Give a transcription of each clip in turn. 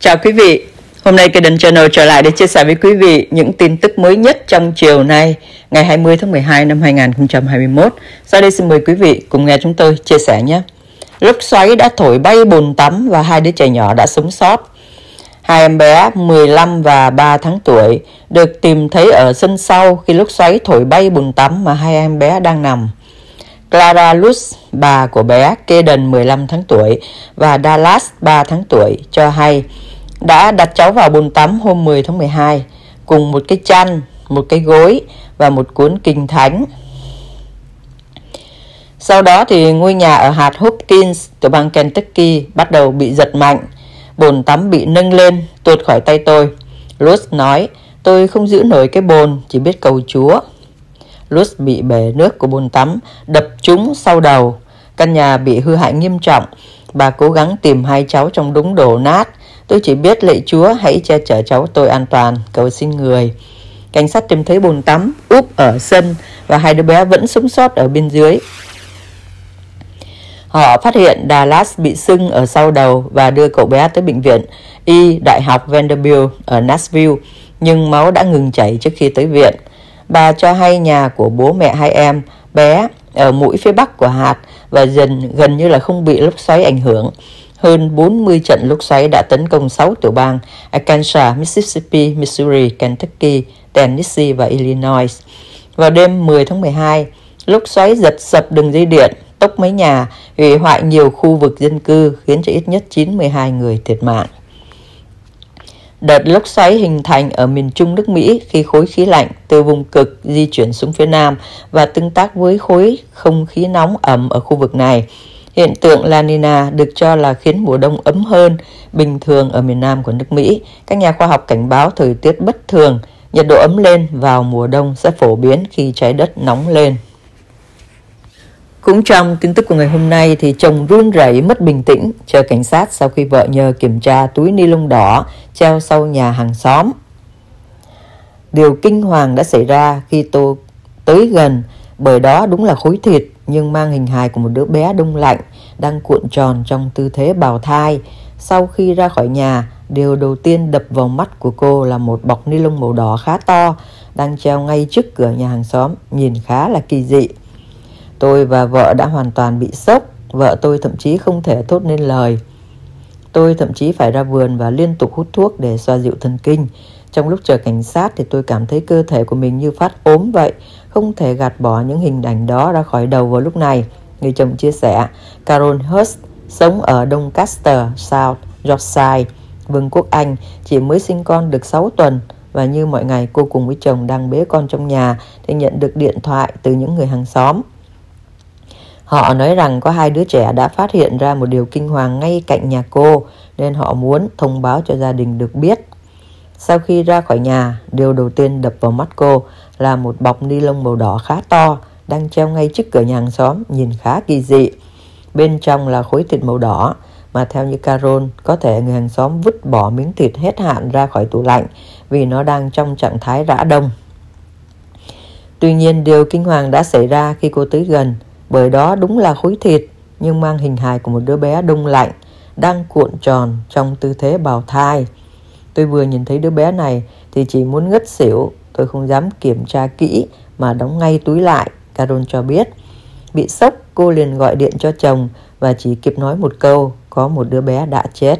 Chào quý vị, hôm nay Kayden Channel trở lại để chia sẻ với quý vị những tin tức mới nhất trong chiều nay, ngày 20 tháng 12 năm 2021. Sau đây xin mời quý vị cùng nghe chúng tôi chia sẻ nhé. Lốc xoáy đã thổi bay bồn tắm và 2 đứa trẻ nhỏ đã sống sót. 2 em bé 15 và 3 tháng tuổi được tìm thấy ở sân sau khi lốc xoáy thổi bay bồn tắm mà 2 em bé đang nằm. Clara Lutz, bà của bé Kayden 15 tháng tuổi và Dallas 3 tháng tuổi cho hay đã đặt cháu vào bồn tắm hôm 10 tháng 12 cùng một cái chăn, một cái gối và một cuốn kinh thánh. Sau đó thì ngôi nhà ở hạt Hopkins, tiểu bang Kentucky bắt đầu bị giật mạnh. Bồn tắm bị nâng lên, tuột khỏi tay tôi. Lutz nói, tôi không giữ nổi cái bồn, chỉ biết cầu Chúa. Lutz bị bể nước của bồn tắm đập trúng sau đầu. Căn nhà bị hư hại nghiêm trọng. Bà cố gắng tìm 2 cháu trong đống đổ nát. Tôi chỉ biết lạy Chúa hãy che chở cháu tôi an toàn, cầu xin người. Cảnh sát tìm thấy bồn tắm úp ở sân và 2 đứa bé vẫn sống sót ở bên dưới. Họ phát hiện Dallas bị sưng ở sau đầu và đưa cậu bé tới bệnh viện Y Đại học Vanderbilt ở Nashville, nhưng máu đã ngừng chảy trước khi tới viện. Bà cho hay nhà của bố mẹ 2 em bé ở mũi phía bắc của hạt và gần như là không bị lốc xoáy ảnh hưởng. Hơn 40 trận lốc xoáy đã tấn công 6 tiểu bang Arkansas, Mississippi, Missouri, Kentucky, Tennessee và Illinois. Vào đêm 10 tháng 12, lốc xoáy giật sập đường dây điện, tốc mái nhà, hủy hoại nhiều khu vực dân cư, khiến cho ít nhất 92 người thiệt mạng. Đợt lốc xoáy hình thành ở miền Trung nước Mỹ khi khối khí lạnh từ vùng cực di chuyển xuống phía Nam và tương tác với khối không khí nóng ẩm ở khu vực này. Hiện tượng La Nina được cho là khiến mùa đông ấm hơn bình thường ở miền Nam của nước Mỹ. Các nhà khoa học cảnh báo thời tiết bất thường, nhiệt độ ấm lên vào mùa đông sẽ phổ biến khi trái đất nóng lên. Cũng trong tin tức của ngày hôm nay thì chồng run rẩy mất bình tĩnh chờ cảnh sát sau khi vợ nhờ kiểm tra túi ni lông đỏ treo sau nhà hàng xóm. Điều kinh hoàng đã xảy ra khi tôi tới gần, bởi đó đúng là khối thịt nhưng mang hình hài của một đứa bé đông lạnh đang cuộn tròn trong tư thế bào thai. Sau khi ra khỏi nhà, điều đầu tiên đập vào mắt của cô là một bọc ni lông màu đỏ khá to đang treo ngay trước cửa nhà hàng xóm, nhìn khá là kỳ dị. Tôi và vợ đã hoàn toàn bị sốc, vợ tôi thậm chí không thể thốt nên lời. Tôi thậm chí phải ra vườn và liên tục hút thuốc để xoa dịu thần kinh. Trong lúc chờ cảnh sát thì tôi cảm thấy cơ thể của mình như phát ốm vậy, không thể gạt bỏ những hình ảnh đó ra khỏi đầu vào lúc này. Người chồng chia sẻ, Carol Hurst sống ở Doncaster, South Yorkshire, Vương quốc Anh, chỉ mới sinh con được 6 tuần. Và như mọi ngày cô cùng với chồng đang bế con trong nhà thì nhận được điện thoại từ những người hàng xóm. Họ nói rằng có 2 đứa trẻ đã phát hiện ra một điều kinh hoàng ngay cạnh nhà cô, nên họ muốn thông báo cho gia đình được biết. Sau khi ra khỏi nhà, điều đầu tiên đập vào mắt cô là một bọc ni lông màu đỏ khá to đang treo ngay trước cửa nhà hàng xóm, nhìn khá kỳ dị. Bên trong là khối thịt màu đỏ mà theo như Carol, có thể người hàng xóm vứt bỏ miếng thịt hết hạn ra khỏi tủ lạnh vì nó đang trong trạng thái rã đông. Tuy nhiên, điều kinh hoàng đã xảy ra khi cô tới gần, bởi đó đúng là khối thịt nhưng mang hình hài của một đứa bé đông lạnh đang cuộn tròn trong tư thế bào thai. Tôi vừa nhìn thấy đứa bé này thì chỉ muốn ngất xỉu. Tôi không dám kiểm tra kỹ mà đóng ngay túi lại, Carol cho biết. Bị sốc, cô liền gọi điện cho chồng và chỉ kịp nói một câu, có một đứa bé đã chết.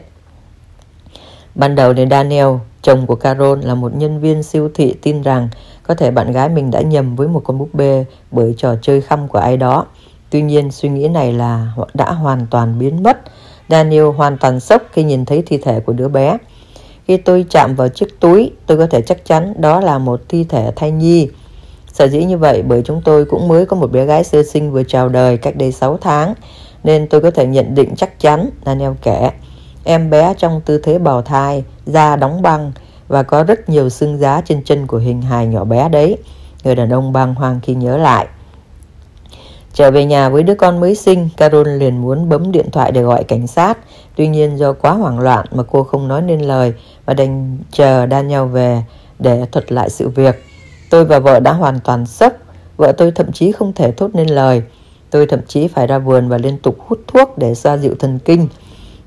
Ban đầu thì Daniel, chồng của Carol, là một nhân viên siêu thị, tin rằng có thể bạn gái mình đã nhầm với một con búp bê bởi trò chơi khăm của ai đó. Tuy nhiên, suy nghĩ này đã hoàn toàn biến mất. Daniel hoàn toàn sốc khi nhìn thấy thi thể của đứa bé. Khi tôi chạm vào chiếc túi, tôi có thể chắc chắn đó là một thi thể thai nhi. Sở dĩ như vậy bởi chúng tôi cũng mới có một bé gái sơ sinh vừa chào đời cách đây 6 tháng, nên tôi có thể nhận định chắc chắn, Daniel kể. Em bé trong tư thế bào thai, da đóng băng và có rất nhiều xương giá trên chân của hình hài nhỏ bé đấy. Người đàn ông bàng hoàng khi nhớ lại. Trở về nhà với đứa con mới sinh, Carol liền muốn bấm điện thoại để gọi cảnh sát. Tuy nhiên do quá hoảng loạn mà cô không nói nên lời và đành chờ Daniel về để thuật lại sự việc. Tôi và vợ đã hoàn toàn sốc. Vợ tôi thậm chí không thể thốt nên lời. Tôi thậm chí phải ra vườn và liên tục hút thuốc để xoa dịu thần kinh.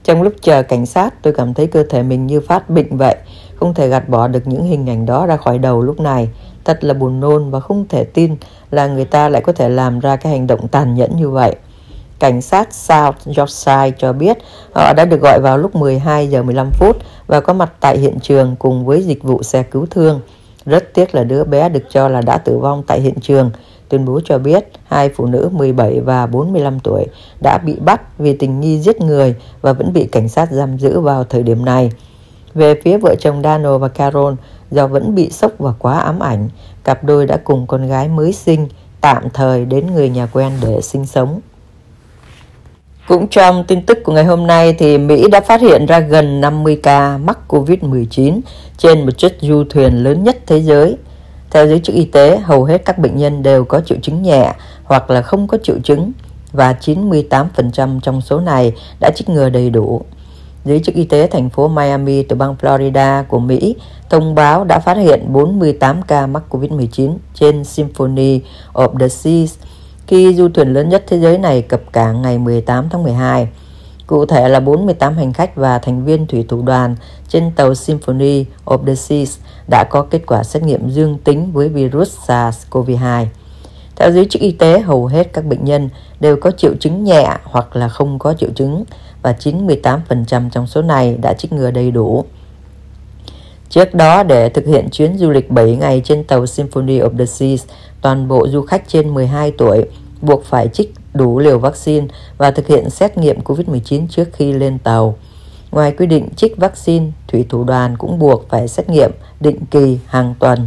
Trong lúc chờ cảnh sát, tôi cảm thấy cơ thể mình như phát bệnh vậy. Không thể gạt bỏ được những hình ảnh đó ra khỏi đầu lúc này. Thật là buồn nôn và không thể tin là người ta lại có thể làm ra cái hành động tàn nhẫn như vậy. Cảnh sát South Yorkshire cho biết họ đã được gọi vào lúc 12 giờ 15 phút và có mặt tại hiện trường cùng với dịch vụ xe cứu thương. Rất tiếc là đứa bé được cho là đã tử vong tại hiện trường. Tuyên bố cho biết hai phụ nữ 17 và 45 tuổi đã bị bắt vì tình nghi giết người và vẫn bị cảnh sát giam giữ vào thời điểm này. Về phía vợ chồng Daniel và Carol, do vẫn bị sốc và quá ám ảnh, cặp đôi đã cùng con gái mới sinh tạm thời đến người nhà quen để sinh sống. Cũng trong tin tức của ngày hôm nay thì Mỹ đã phát hiện ra gần 50 ca mắc COVID-19 trên một chiếc du thuyền lớn nhất thế giới. Theo giới chức y tế, hầu hết các bệnh nhân đều có triệu chứng nhẹ hoặc là không có triệu chứng và 98% trong số này đã chích ngừa đầy đủ. Giới chức y tế thành phố Miami từ bang Florida của Mỹ thông báo đã phát hiện 48 ca mắc COVID-19 trên Symphony of the Seas khi du thuyền lớn nhất thế giới này cập cảng ngày 18 tháng 12. Cụ thể là 48 hành khách và thành viên thủy thủ đoàn trên tàu Symphony of the Seas đã có kết quả xét nghiệm dương tính với virus SARS-CoV-2. Theo giới chức y tế, hầu hết các bệnh nhân đều có triệu chứng nhẹ hoặc là không có triệu chứng và 98% trong số này đã chích ngừa đầy đủ. Trước đó, để thực hiện chuyến du lịch 7 ngày trên tàu Symphony of the Seas, toàn bộ du khách trên 12 tuổi buộc phải trích đủ liều vaccine và thực hiện xét nghiệm COVID-19 trước khi lên tàu. Ngoài quy định trích vaccine, thủy thủ đoàn cũng buộc phải xét nghiệm định kỳ hàng tuần.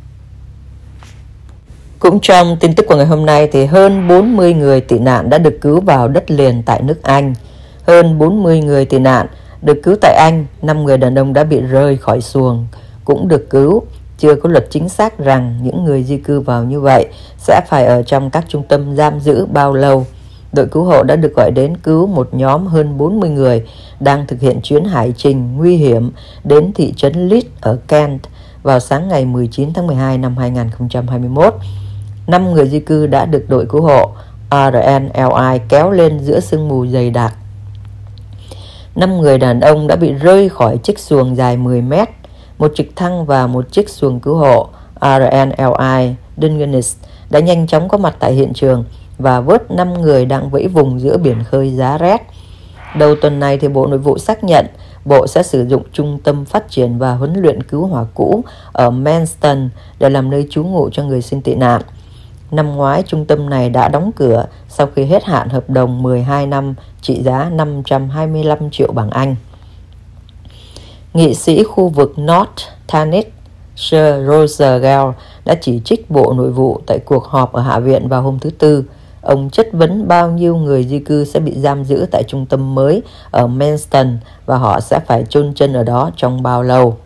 Cũng trong tin tức của ngày hôm nay thì hơn 40 người tị nạn đã được cứu vào đất liền tại nước Anh. Hơn 40 người tị nạn được cứu tại Anh, 5 người đàn ông đã bị rơi khỏi xuồng cũng được cứu. Chưa có luật chính xác rằng những người di cư vào như vậy sẽ phải ở trong các trung tâm giam giữ bao lâu. Đội cứu hộ đã được gọi đến cứu một nhóm hơn 40 người đang thực hiện chuyến hải trình nguy hiểm đến thị trấn Leeds ở Kent vào sáng ngày 19 tháng 12 năm 2021. 5 người di cư đã được đội cứu hộ RNLI kéo lên giữa sương mù dày đặc. 5 người đàn ông đã bị rơi khỏi chiếc xuồng dài 10 mét. Một trực thăng và một chiếc xuồng cứu hộ RNLI Dungeness đã nhanh chóng có mặt tại hiện trường và vớt 5 người đang vẫy vùng giữa biển khơi giá rét. Đầu tuần này thì Bộ Nội vụ xác nhận Bộ sẽ sử dụng trung tâm phát triển và huấn luyện cứu hỏa cũ ở Manston để làm nơi trú ngụ cho người xin tị nạn. Năm ngoái, trung tâm này đã đóng cửa sau khi hết hạn hợp đồng 12 năm trị giá 525 triệu bảng Anh. Nghị sĩ khu vực North Thanet Sir Roger Gale đã chỉ trích Bộ Nội vụ tại cuộc họp ở Hạ viện vào hôm thứ Tư. Ông chất vấn bao nhiêu người di cư sẽ bị giam giữ tại trung tâm mới ở Manston và họ sẽ phải chôn chân ở đó trong bao lâu.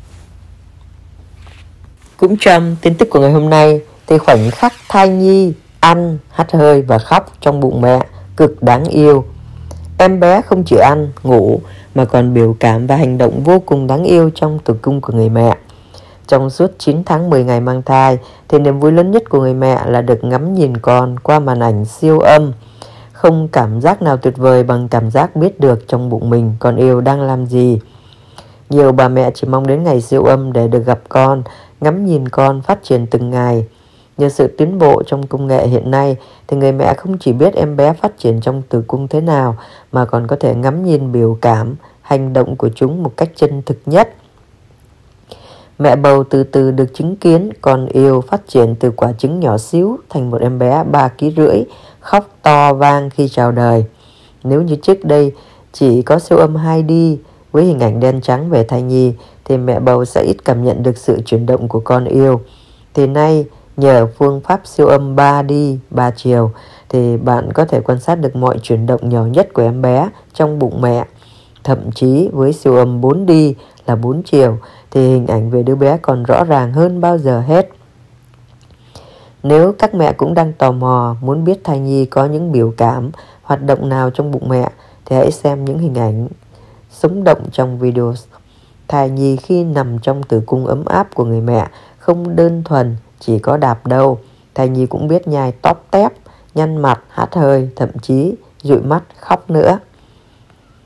Cũng trong tin tức của ngày hôm nay thì khoảnh khắc thai nhi ăn, hắt hơi và khóc trong bụng mẹ cực đáng yêu. Em bé không chỉ ăn, ngủ mà còn biểu cảm và hành động vô cùng đáng yêu trong tử cung của người mẹ. Trong suốt 9 tháng 10 ngày mang thai thì niềm vui lớn nhất của người mẹ là được ngắm nhìn con qua màn ảnh siêu âm. Không cảm giác nào tuyệt vời bằng cảm giác biết được trong bụng mình con yêu đang làm gì. Nhiều bà mẹ chỉ mong đến ngày siêu âm để được gặp con, ngắm nhìn con phát triển từng ngày. Nhờ sự tiến bộ trong công nghệ hiện nay thì người mẹ không chỉ biết em bé phát triển trong tử cung thế nào mà còn có thể ngắm nhìn biểu cảm, hành động của chúng một cách chân thực nhất. Mẹ bầu từ từ được chứng kiến con yêu phát triển từ quả trứng nhỏ xíu thành một em bé 3,5 kg, khóc to vang khi chào đời. Nếu như trước đây chỉ có siêu âm 2D với hình ảnh đen trắng về thai nhi thì mẹ bầu sẽ ít cảm nhận được sự chuyển động của con yêu. Thì nay, nhờ phương pháp siêu âm 3D 3 chiều thì bạn có thể quan sát được mọi chuyển động nhỏ nhất của em bé trong bụng mẹ. Thậm chí với siêu âm 4D là 4 chiều thì hình ảnh về đứa bé còn rõ ràng hơn bao giờ hết. Nếu các mẹ cũng đang tò mò muốn biết thai nhi có những biểu cảm, hoạt động nào trong bụng mẹ thì hãy xem những hình ảnh sống động trong video. Thai nhi khi nằm trong tử cung ấm áp của người mẹ không đơn thuần chỉ có đạp đâu. Thai nhi cũng biết nhai tóp tép, nhăn mặt, hắt hơi, thậm chí dụi mắt khóc nữa.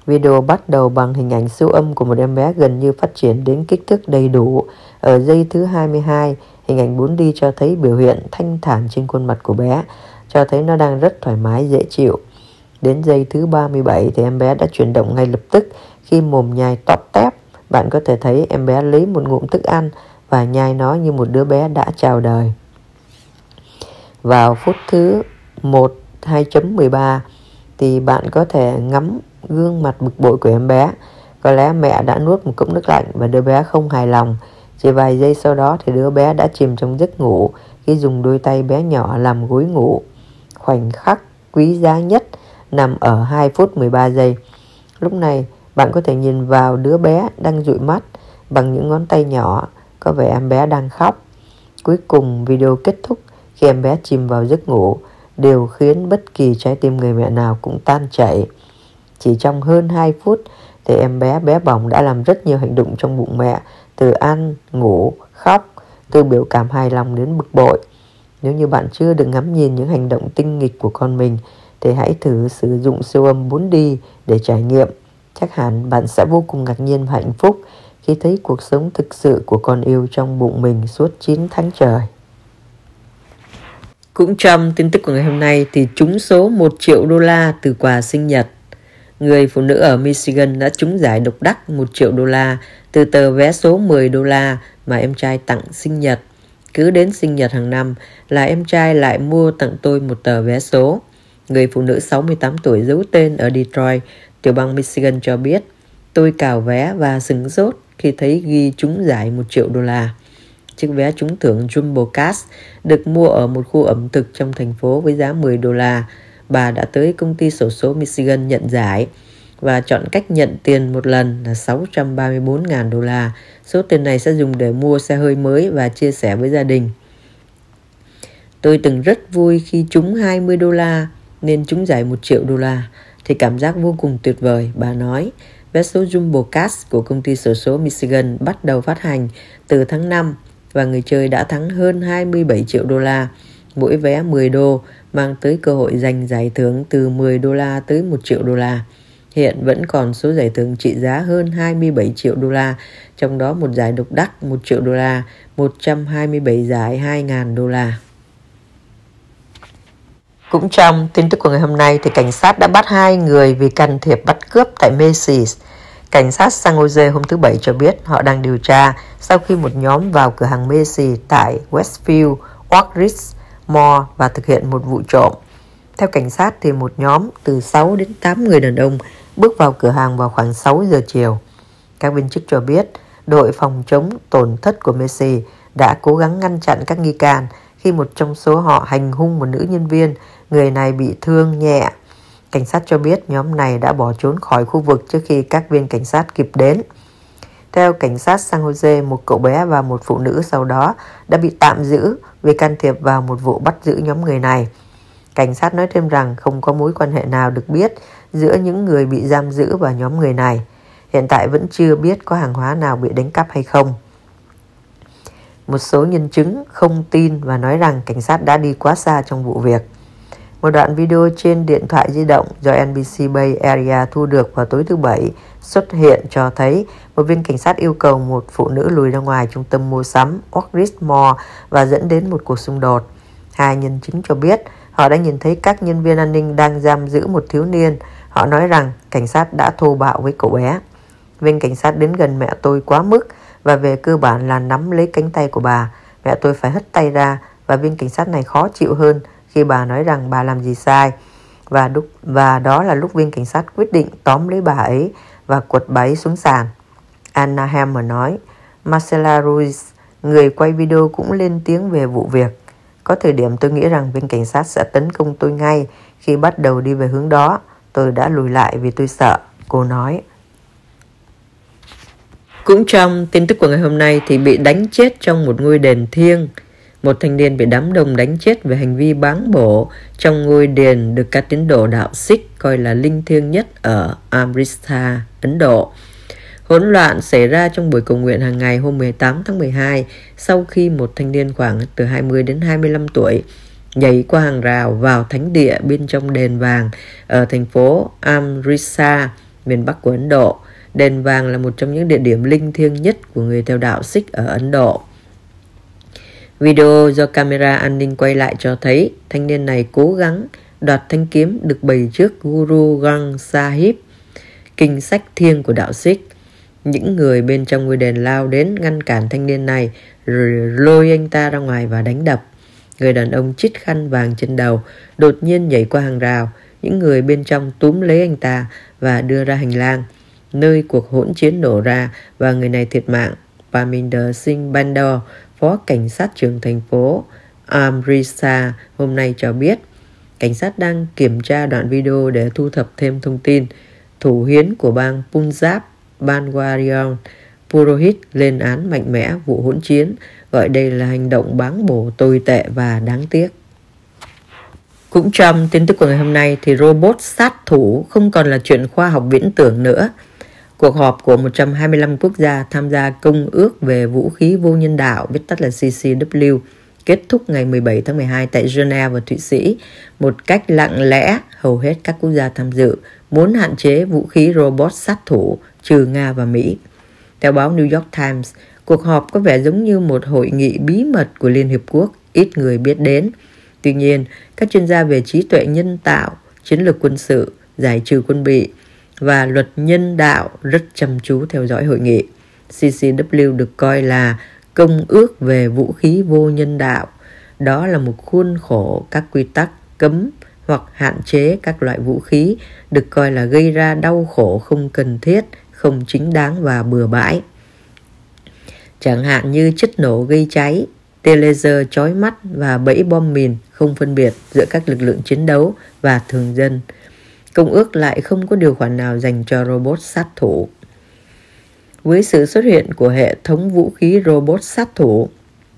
Video bắt đầu bằng hình ảnh siêu âm của một em bé gần như phát triển đến kích thước đầy đủ. Ở giây thứ 22, hình ảnh 4D cho thấy biểu hiện thanh thản trên khuôn mặt của bé, cho thấy nó đang rất thoải mái, dễ chịu. Đến giây thứ 37 thì em bé đã chuyển động ngay lập tức khi mồm nhai tóp tép. Bạn có thể thấy em bé lấy một ngụm thức ăn và nhai nó như một đứa bé đã chào đời. Vào phút thứ 2.13 thì bạn có thể ngắm gương mặt bực bội của em bé. Có lẽ mẹ đã nuốt một cốc nước lạnh và đứa bé không hài lòng. Chỉ vài giây sau đó thì đứa bé đã chìm trong giấc ngủ khi dùng đôi tay bé nhỏ làm gối ngủ. Khoảnh khắc quý giá nhất nằm ở 2 phút 13 giây. Lúc này bạn có thể nhìn vào đứa bé đang dụi mắt bằng những ngón tay nhỏ, có vẻ em bé đang khóc. Cuối cùng video kết thúc khi em bé chìm vào giấc ngủ, điều khiến bất kỳ trái tim người mẹ nào cũng tan chảy. Chỉ trong hơn 2 phút thì em bé bé bỏng đã làm rất nhiều hành động trong bụng mẹ, từ ăn, ngủ, khóc, từ biểu cảm hài lòng đến bực bội. Nếu như bạn chưa được ngắm nhìn những hành động tinh nghịch của con mình thì hãy thử sử dụng siêu âm 4D để trải nghiệm. Chắc hẳn bạn sẽ vô cùng ngạc nhiên và hạnh phúc khi thấy cuộc sống thực sự của con yêu trong bụng mình suốt 9 tháng trời. Cũng trong tin tức của ngày hôm nay thì trúng số 1 triệu đô la từ quà sinh nhật. Người phụ nữ ở Michigan đã trúng giải độc đắc 1 triệu đô la từ tờ vé số 10 đô la mà em trai tặng sinh nhật. Cứ đến sinh nhật hàng năm là em trai lại mua tặng tôi một tờ vé số. Người phụ nữ 68 tuổi giấu tên ở Detroit, tiểu bang Michigan cho biết, tôi cào vé và sửng sốt khi thấy ghi trúng giải 1 triệu đô la. Chiếc vé trúng thưởng Jumbo Cash được mua ở một khu ẩm thực trong thành phố với giá 10 đô la. Bà đã tới công ty xổ số Michigan nhận giải và chọn cách nhận tiền một lần là 634.000 đô la. Số tiền này sẽ dùng để mua xe hơi mới và chia sẻ với gia đình. Tôi từng rất vui khi trúng 20 đô la nên trúng giải 1 triệu đô la thì cảm giác vô cùng tuyệt vời, bà nói. Vé số Jumbo Cash của công ty xổ số Michigan bắt đầu phát hành từ tháng 5 và người chơi đã thắng hơn 27 triệu đô la. Mỗi vé 10 đô mang tới cơ hội giành giải thưởng từ 10 đô la tới 1 triệu đô la. Hiện vẫn còn số giải thưởng trị giá hơn 27 triệu đô la, trong đó một giải độc đắc 1 triệu đô la, 127 giải 2.000 đô la. Cũng trong tin tức của ngày hôm nay thì cảnh sát đã bắt 2 người vì can thiệp bắt cướp tại Macy's. Cảnh sát San Jose hôm thứ Bảy cho biết họ đang điều tra sau khi một nhóm vào cửa hàng Macy's tại Westfield, Oak Ridge Mall và thực hiện một vụ trộm. Theo cảnh sát thì một nhóm từ 6 đến 8 người đàn ông bước vào cửa hàng vào khoảng 6 giờ chiều. Các viên chức cho biết đội phòng chống tổn thất của Macy's đã cố gắng ngăn chặn các nghi can khi một trong số họ hành hung một nữ nhân viên, người này bị thương nhẹ. Cảnh sát cho biết nhóm này đã bỏ trốn khỏi khu vực trước khi các viên cảnh sát kịp đến. Theo cảnh sát San Jose, một cậu bé và một phụ nữ sau đó đã bị tạm giữ vì can thiệp vào một vụ bắt giữ nhóm người này. Cảnh sát nói thêm rằng không có mối quan hệ nào được biết giữa những người bị giam giữ và nhóm người này. Hiện tại vẫn chưa biết có hàng hóa nào bị đánh cắp hay không. Một số nhân chứng không tin và nói rằng cảnh sát đã đi quá xa trong vụ việc. Một đoạn video trên điện thoại di động do NBC Bay Area thu được vào tối thứ Bảy xuất hiện cho thấy một viên cảnh sát yêu cầu một phụ nữ lùi ra ngoài trung tâm mua sắm Oak Ridge Mall và dẫn đến một cuộc xung đột. 2 nhân chứng cho biết họ đã nhìn thấy các nhân viên an ninh đang giam giữ một thiếu niên. Họ nói rằng cảnh sát đã thô bạo với cậu bé. Viên cảnh sát đến gần mẹ tôi quá mức và về cơ bản là nắm lấy cánh tay của bà. Mẹ tôi phải hất tay ra và viên cảnh sát này khó chịu hơn khi bà nói rằng bà làm gì sai. Và đó là lúc viên cảnh sát quyết định tóm lấy bà ấy và quật bà ấy xuống sàn. Anna Hammer nói. Marcela Ruiz, người quay video, cũng lên tiếng về vụ việc. Có thời điểm tôi nghĩ rằng viên cảnh sát sẽ tấn công tôi ngay khi bắt đầu đi về hướng đó. Tôi đã lùi lại vì tôi sợ, cô nói. Cũng trong tin tức của ngày hôm nay thì bị đánh chết trong một ngôi đền thiêng. Một thanh niên bị đám đông đánh chết về hành vi báng bổ trong ngôi đền được các tín đồ đạo Sikh coi là linh thiêng nhất ở Amritsar, Ấn Độ. Hỗn loạn xảy ra trong buổi cầu nguyện hàng ngày hôm 18 tháng 12 sau khi một thanh niên khoảng từ 20 đến 25 tuổi nhảy qua hàng rào vào thánh địa bên trong đền vàng ở thành phố Amritsar miền Bắc của Ấn Độ. Đền vàng là một trong những địa điểm linh thiêng nhất của người theo đạo Sikh ở Ấn Độ. Video do camera an ninh quay lại cho thấy thanh niên này cố gắng đoạt thanh kiếm được bày trước Guru Granth Sahib, kinh sách thiêng của đạo Sikh. Những người bên trong ngôi đền lao đến ngăn cản thanh niên này, rồi lôi anh ta ra ngoài và đánh đập. Người đàn ông chít khăn vàng trên đầu đột nhiên nhảy qua hàng rào. Những người bên trong túm lấy anh ta và đưa ra hành lang, nơi cuộc hỗn chiến nổ ra và người này thiệt mạng. Parminder Singh Bandor, phó cảnh sát trưởng thành phố Amritsar hôm nay cho biết cảnh sát đang kiểm tra đoạn video để thu thập thêm thông tin. Thủ hiến của bang Punjab Banwarian Purohit lên án mạnh mẽ vụ hỗn chiến, gọi đây là hành động báng bổ tồi tệ và đáng tiếc. Cũng trong tin tức của ngày hôm nay thì robot sát thủ không còn là chuyện khoa học viễn tưởng nữa. Cuộc họp của 125 quốc gia tham gia Công ước về vũ khí vô nhân đạo, viết tắt là CCW, kết thúc ngày 17 tháng 12 tại Geneva, Thụy Sĩ. Một cách lặng lẽ, hầu hết các quốc gia tham dự muốn hạn chế vũ khí robot sát thủ trừ Nga và Mỹ. Theo báo New York Times, cuộc họp có vẻ giống như một hội nghị bí mật của Liên Hiệp Quốc, ít người biết đến. Tuy nhiên, các chuyên gia về trí tuệ nhân tạo, chiến lược quân sự, giải trừ quân bị và luật nhân đạo rất chăm chú theo dõi hội nghị. CCW được coi là Công ước về vũ khí vô nhân đạo. Đó là một khuôn khổ các quy tắc cấm hoặc hạn chế các loại vũ khí được coi là gây ra đau khổ không cần thiết, không chính đáng và bừa bãi. Chẳng hạn như chất nổ gây cháy, tia laser chói mắt và bẫy bom mìn không phân biệt giữa các lực lượng chiến đấu và thường dân. Công ước lại không có điều khoản nào dành cho robot sát thủ. Với sự xuất hiện của hệ thống vũ khí robot sát thủ,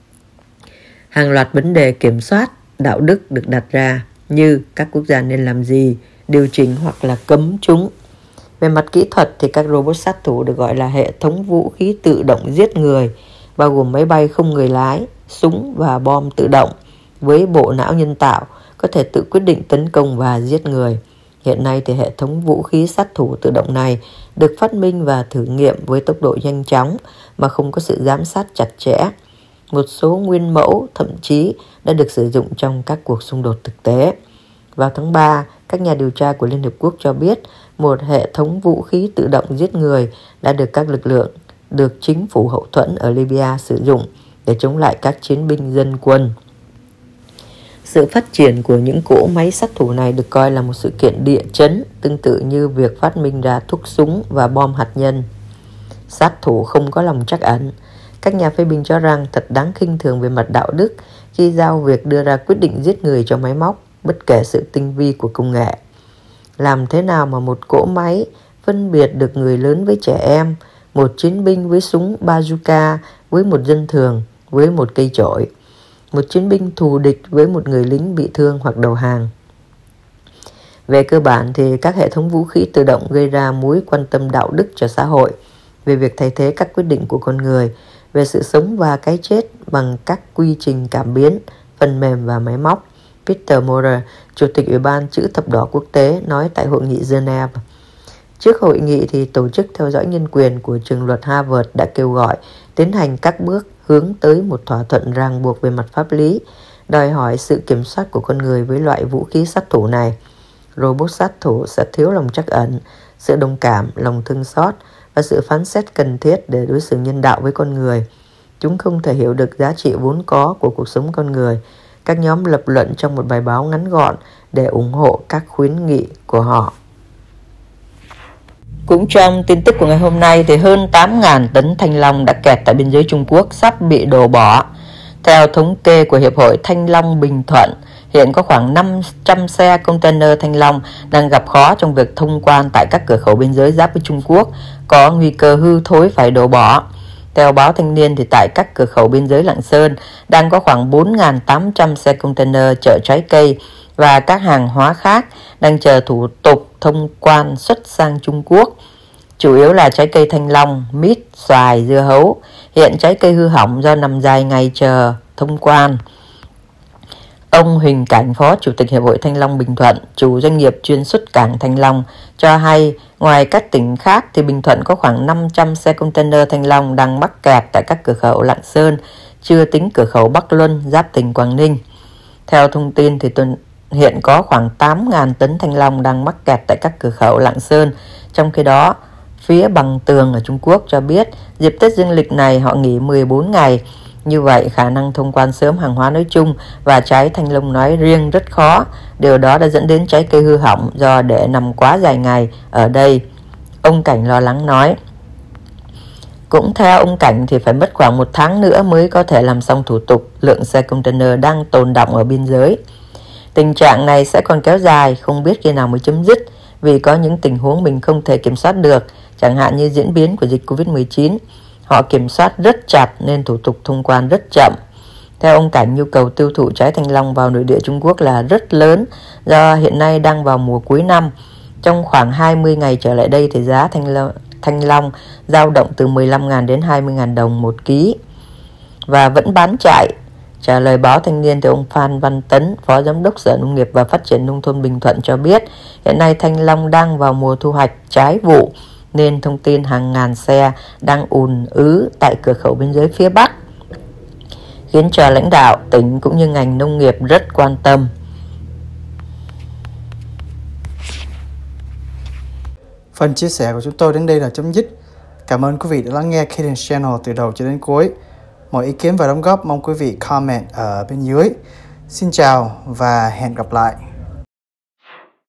hàng loạt vấn đề kiểm soát, đạo đức được đặt ra, như các quốc gia nên làm gì, điều chỉnh hoặc là cấm chúng. Về mặt kỹ thuật thì các robot sát thủ được gọi là hệ thống vũ khí tự động giết người, bao gồm máy bay không người lái, súng và bom tự động, với bộ não nhân tạo có thể tự quyết định tấn công và giết người. Hiện nay thì hệ thống vũ khí sát thủ tự động này được phát minh và thử nghiệm với tốc độ nhanh chóng mà không có sự giám sát chặt chẽ. Một số nguyên mẫu thậm chí đã được sử dụng trong các cuộc xung đột thực tế. Vào tháng 3, các nhà điều tra của Liên Hợp Quốc cho biết một hệ thống vũ khí tự động giết người đã được các lực lượng được chính phủ hậu thuẫn ở Libya sử dụng để chống lại các chiến binh dân quân. Sự phát triển của những cỗ máy sát thủ này được coi là một sự kiện địa chấn, tương tự như việc phát minh ra thuốc súng và bom hạt nhân. Sát thủ không có lòng trắc ẩn. Các nhà phê bình cho rằng thật đáng khinh thường về mặt đạo đức khi giao việc đưa ra quyết định giết người cho máy móc, bất kể sự tinh vi của công nghệ. Làm thế nào mà một cỗ máy phân biệt được người lớn với trẻ em, một chiến binh với súng bazooka với một dân thường với một cây chổi, một chiến binh thù địch với một người lính bị thương hoặc đầu hàng? Về cơ bản thì các hệ thống vũ khí tự động gây ra mối quan tâm đạo đức cho xã hội, về việc thay thế các quyết định của con người, về sự sống và cái chết bằng các quy trình cảm biến, phần mềm và máy móc. Peter Maurer, Chủ tịch Ủy ban Chữ Thập Đỏ Quốc tế, nói tại hội nghị Geneva. Trước hội nghị thì Tổ chức Theo dõi Nhân quyền của trường luật Harvard đã kêu gọi tiến hành các bước hướng tới một thỏa thuận ràng buộc về mặt pháp lý, đòi hỏi sự kiểm soát của con người với loại vũ khí sát thủ này. Robot sát thủ sẽ thiếu lòng trắc ẩn, sự đồng cảm, lòng thương xót và sự phán xét cần thiết để đối xử nhân đạo với con người. Chúng không thể hiểu được giá trị vốn có của cuộc sống con người. Các nhóm lập luận trong một bài báo ngắn gọn để ủng hộ các khuyến nghị của họ. Cũng trong tin tức của ngày hôm nay thì hơn 8.000 tấn thanh long đã kẹt tại biên giới Trung Quốc sắp bị đổ bỏ. Theo thống kê của Hiệp hội Thanh long Bình Thuận, hiện có khoảng 500 xe container thanh long đang gặp khó trong việc thông quan tại các cửa khẩu biên giới giáp với Trung Quốc, có nguy cơ hư thối phải đổ bỏ. Theo báo Thanh niên thì tại các cửa khẩu biên giới Lạng Sơn đang có khoảng 4.800 xe container chở trái cây và các hàng hóa khác đang chờ thủ tục thông quan xuất sang Trung Quốc. Chủ yếu là trái cây thanh long, mít, xoài, dưa hấu. Hiện trái cây hư hỏng do nằm dài ngày chờ thông quan. Ông Huỳnh Cảnh, Phó Chủ tịch Hiệp hội Thanh Long Bình Thuận, chủ doanh nghiệp chuyên xuất cảng Thanh Long, cho hay ngoài các tỉnh khác thì Bình Thuận có khoảng 500 xe container Thanh Long đang mắc kẹt tại các cửa khẩu Lạng Sơn, chưa tính cửa khẩu Bắc Luân, giáp tỉnh Quảng Ninh. Theo thông tin thì hiện có khoảng 8.000 tấn Thanh Long đang mắc kẹt tại các cửa khẩu Lạng Sơn. Trong khi đó, phía Bằng Tường ở Trung Quốc cho biết dịp Tết Dương lịch này họ nghỉ 14 ngày. Như vậy, khả năng thông quan sớm hàng hóa nói chung và trái thanh long nói riêng rất khó. Điều đó đã dẫn đến trái cây hư hỏng do để nằm quá dài ngày ở đây. Ông Cảnh lo lắng nói. Cũng theo ông Cảnh thì phải mất khoảng 1 tháng nữa mới có thể làm xong thủ tục lượng xe container đang tồn đọng ở biên giới. Tình trạng này sẽ còn kéo dài, không biết khi nào mới chấm dứt, vì có những tình huống mình không thể kiểm soát được, chẳng hạn như diễn biến của dịch Covid-19. Họ kiểm soát rất chặt nên thủ tục thông quan rất chậm. Theo ông Cảnh, nhu cầu tiêu thụ trái thanh long vào nội địa Trung Quốc là rất lớn do hiện nay đang vào mùa cuối năm. Trong khoảng 20 ngày trở lại đây thì giá thanh long dao động từ 15.000 đến 20.000 đồng 1 ký và vẫn bán chạy. Trả lời báo Thanh niên thì ông Phan Văn Tấn, Phó Giám đốc Sở Nông nghiệp và Phát triển Nông thôn Bình Thuận cho biết hiện nay thanh long đang vào mùa thu hoạch trái vụ nên thông tin hàng ngàn xe đang ùn ứ tại cửa khẩu biên giới phía Bắc, khiến cho lãnh đạo tỉnh cũng như ngành nông nghiệp rất quan tâm. Phần chia sẻ của chúng tôi đến đây là chấm dứt. Cảm ơn quý vị đã lắng nghe Cadence Channel từ đầu cho đến cuối. Mọi ý kiến và đóng góp mong quý vị comment ở bên dưới. Xin chào và hẹn gặp lại.